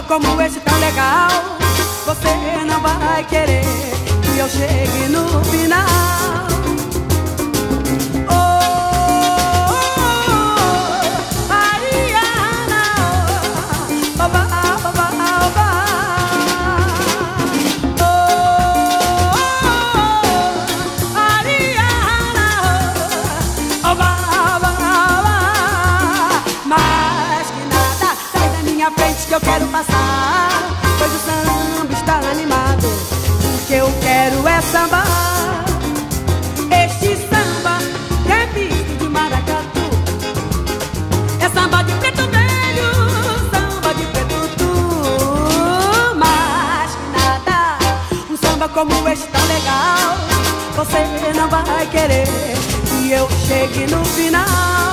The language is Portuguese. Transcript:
como esse tão legal, você não vai querer que eu chegue no final. Frente que eu quero passar, pois o samba está animado. O que eu quero é sambar. Este samba que é misto de maracatu, é samba de preto velho, samba de preto tu. Mais que nada, um samba como este tão legal, você não vai querer que eu chegue no final.